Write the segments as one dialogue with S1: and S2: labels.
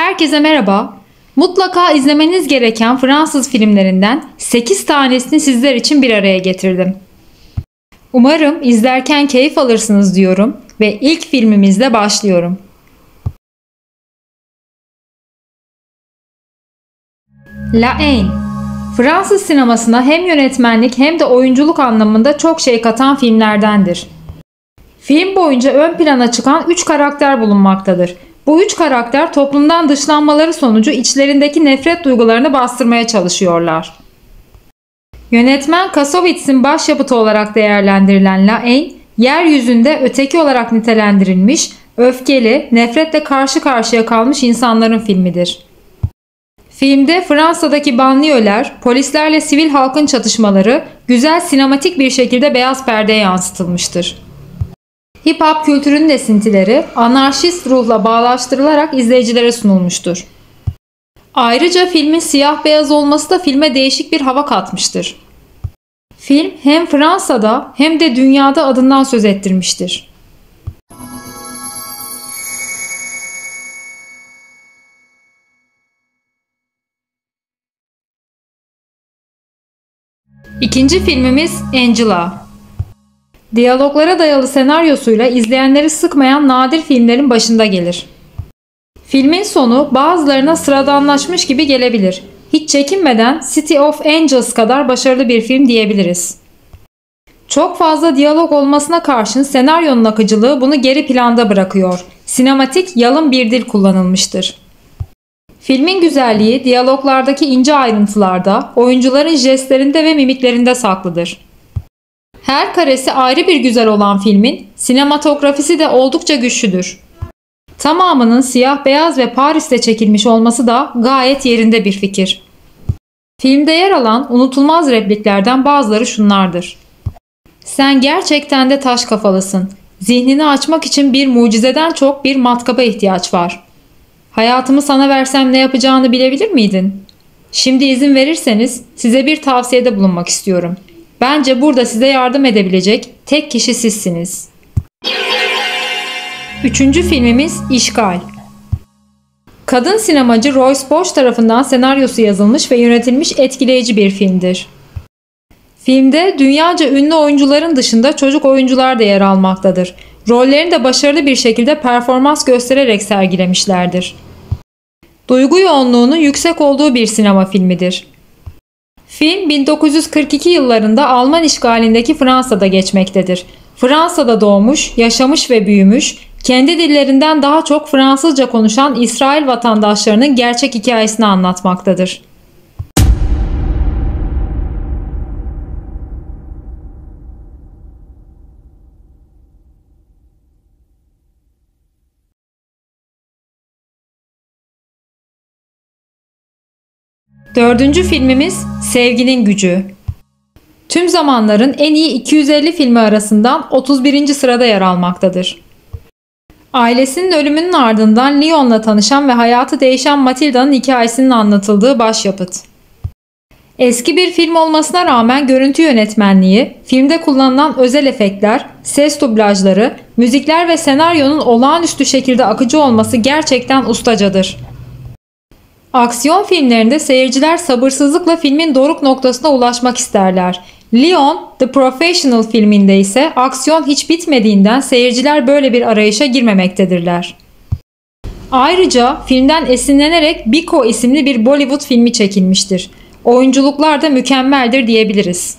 S1: Herkese merhaba. Mutlaka izlemeniz gereken Fransız filmlerinden 8 tanesini sizler için bir araya getirdim. Umarım izlerken keyif alırsınız diyorum ve ilk filmimizle başlıyorum. La Haine. Fransız sinemasına hem yönetmenlik hem de oyunculuk anlamında çok şey katan filmlerdendir. Film boyunca ön plana çıkan 3 karakter bulunmaktadır. Bu 3 karakter toplumdan dışlanmaları sonucu içlerindeki nefret duygularını bastırmaya çalışıyorlar. Yönetmen Kassavetz'in başyapıtı olarak değerlendirilen La Haine, yeryüzünde öteki olarak nitelendirilmiş, öfkeli, nefretle karşı karşıya kalmış insanların filmidir. Filmde Fransa'daki banliyöler, polislerle sivil halkın çatışmaları güzel sinematik bir şekilde beyaz perdeye yansıtılmıştır. Hip hop kültürünün esintileri anarşist ruhla bağdaştırılarak izleyicilere sunulmuştur. Ayrıca filmin siyah beyaz olması da filme değişik bir hava katmıştır. Film hem Fransa'da hem de dünyada adından söz ettirmiştir. İkinci filmimiz Angela. Diyaloglara dayalı senaryosuyla izleyenleri sıkmayan nadir filmlerin başında gelir. Filmin sonu bazılarına sıradanlaşmış gibi gelebilir. Hiç çekinmeden City of Angels kadar başarılı bir film diyebiliriz. Çok fazla diyalog olmasına karşın senaryonun akıcılığı bunu geri planda bırakıyor. Sinematik, yalın bir dil kullanılmıştır. Filmin güzelliği diyaloglardaki ince ayrıntılarda, oyuncuların jestlerinde ve mimiklerinde saklıdır. Her karesi ayrı bir güzel olan filmin sinematografisi de oldukça güçlüdür. Tamamının siyah beyaz ve Paris'te çekilmiş olması da gayet yerinde bir fikir. Filmde yer alan unutulmaz repliklerden bazıları şunlardır. Sen gerçekten de taş kafalısın. Zihnini açmak için bir mucizeden çok bir matkaba ihtiyaç var. Hayatımı sana versem ne yapacağını bilebilir miydin? Şimdi izin verirseniz size bir tavsiyede bulunmak istiyorum. Bence burada size yardım edebilecek tek kişi sizsiniz. Üçüncü filmimiz İşgal. Kadın sinemacı Royce Bosch tarafından senaryosu yazılmış ve yönetilmiş etkileyici bir filmdir. Filmde dünyaca ünlü oyuncuların dışında çocuk oyuncular da yer almaktadır. Rollerini de başarılı bir şekilde performans göstererek sergilemişlerdir. Duygu yoğunluğunun yüksek olduğu bir sinema filmidir. Film 1942 yıllarında Alman işgalindeki Fransa'da geçmektedir. Fransa'da doğmuş, yaşamış ve büyümüş, kendi dillerinden daha çok Fransızca konuşan İsrail vatandaşlarının gerçek hikayesini anlatmaktadır. Dördüncü filmimiz Sevginin Gücü. Tüm zamanların en iyi 250 filmi arasından 31. sırada yer almaktadır. Ailesinin ölümünün ardından Lyon'la tanışan ve hayatı değişen Mathilda'nın hikayesinin anlatıldığı başyapıt. Eski bir film olmasına rağmen görüntü yönetmenliği, filmde kullanılan özel efektler, ses dublajları, müzikler ve senaryonun olağanüstü şekilde akıcı olması gerçekten ustacadır. Aksiyon filmlerinde seyirciler sabırsızlıkla filmin doruk noktasına ulaşmak isterler. Lyon, The Professional filminde ise aksiyon hiç bitmediğinden seyirciler böyle bir arayışa girmemektedirler. Ayrıca filmden esinlenerek Biko isimli bir Bollywood filmi çekilmiştir. Oyunculuklar da mükemmeldir diyebiliriz.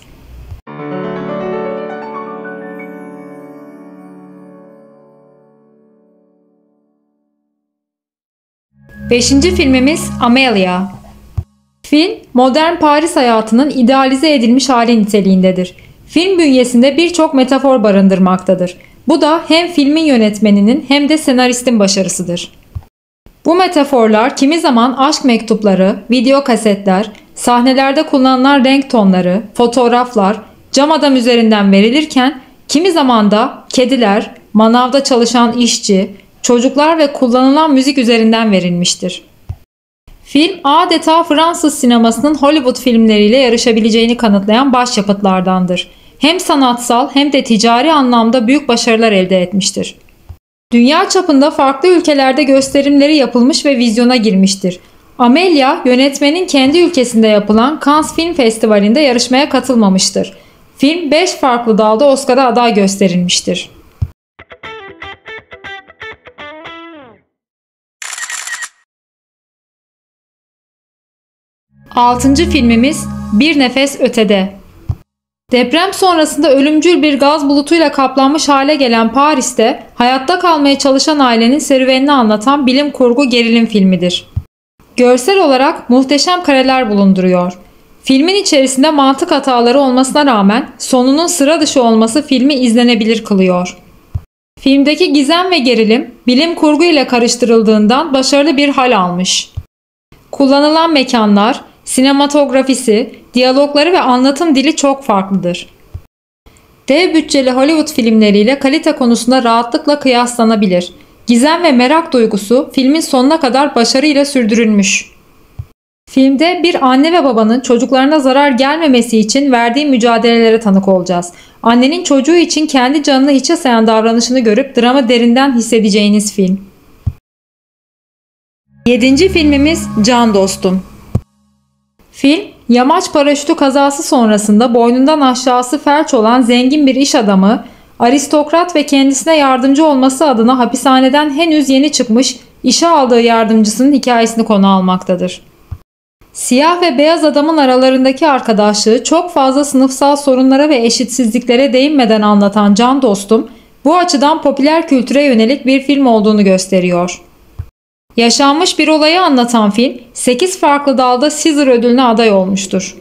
S1: Beşinci filmimiz Amelia. Film, modern Paris hayatının idealize edilmiş hali niteliğindedir. Film bünyesinde birçok metafor barındırmaktadır. Bu da hem filmin yönetmeninin hem de senaristin başarısıdır. Bu metaforlar kimi zaman aşk mektupları, video kasetler, sahnelerde kullanılan renk tonları, fotoğraflar, cam adam üzerinden verilirken kimi zaman da kediler, manavda çalışan işçi, çocuklar ve kullanılan müzik üzerinden verilmiştir. Film adeta Fransız sinemasının Hollywood filmleriyle yarışabileceğini kanıtlayan başyapıtlardandır. Hem sanatsal hem de ticari anlamda büyük başarılar elde etmiştir. Dünya çapında farklı ülkelerde gösterimleri yapılmış ve vizyona girmiştir. Amelia, yönetmenin kendi ülkesinde yapılan Cannes Film Festivali'nde yarışmaya katılmamıştır. Film 5 farklı dalda Oscar'a aday gösterilmiştir. 6. filmimiz Bir Nefes Ötede. Deprem sonrasında ölümcül bir gaz bulutuyla kaplanmış hale gelen Paris'te hayatta kalmaya çalışan ailenin serüvenini anlatan bilim kurgu gerilim filmidir. Görsel olarak muhteşem kareler bulunduruyor. Filmin içerisinde mantık hataları olmasına rağmen sonunun sıra dışı olması filmi izlenebilir kılıyor. Filmdeki gizem ve gerilim bilim kurgu ile karıştırıldığından başarılı bir hal almış. Kullanılan mekanlar, sinematografisi, diyalogları ve anlatım dili çok farklıdır. Dev bütçeli Hollywood filmleriyle kalite konusunda rahatlıkla kıyaslanabilir. Gizem ve merak duygusu filmin sonuna kadar başarıyla sürdürülmüş. Filmde bir anne ve babanın çocuklarına zarar gelmemesi için verdiği mücadelelere tanık olacağız. Annenin çocuğu için kendi canını hiçe sayan davranışını görüp dramı derinden hissedeceğiniz film. 7. filmimiz Can Dostum. Film, yamaç paraşütü kazası sonrasında boynundan aşağısı felç olan zengin bir iş adamı, aristokrat ve kendisine yardımcı olması adına hapishaneden henüz yeni çıkmış işe aldığı yardımcısının hikayesini konu almaktadır. Siyah ve beyaz adamın aralarındaki arkadaşlığı çok fazla sınıfsal sorunlara ve eşitsizliklere değinmeden anlatan Can Dostum, bu açıdan popüler kültüre yönelik bir film olduğunu gösteriyor. Yaşanmış bir olayı anlatan film, 8 farklı dalda César ödülüne aday olmuştur.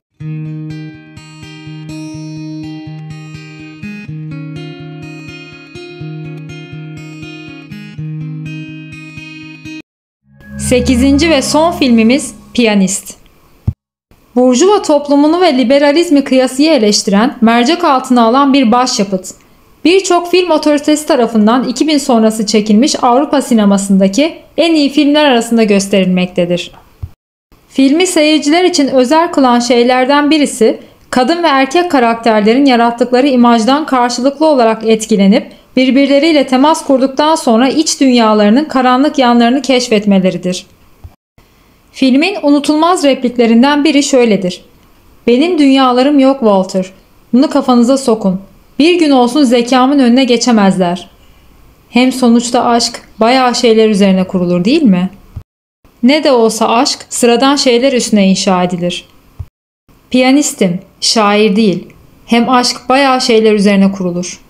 S1: Sekizinci ve son filmimiz Piyanist. Burjuva toplumunu ve liberalizmi kıyasıya eleştiren, mercek altına alan bir başyapıt. Birçok film otoritesi tarafından 2000 sonrası çekilmiş Avrupa sinemasındaki en iyi filmler arasında gösterilmektedir. Filmi seyirciler için özel kılan şeylerden birisi, kadın ve erkek karakterlerin yarattıkları imajdan karşılıklı olarak etkilenip birbirleriyle temas kurduktan sonra iç dünyalarının karanlık yanlarını keşfetmeleridir. Filmin unutulmaz repliklerinden biri şöyledir: "Benim dünyalarım yok Walter. Bunu kafanıza sokun. Bir gün olsun zekamın önüne geçemezler." Hem sonuçta aşk bayağı şeyler üzerine kurulur değil mi? Ne de olsa aşk sıradan şeyler üstüne inşa edilir. Piyanistim, şair değil. Hem aşk bayağı şeyler üzerine kurulur.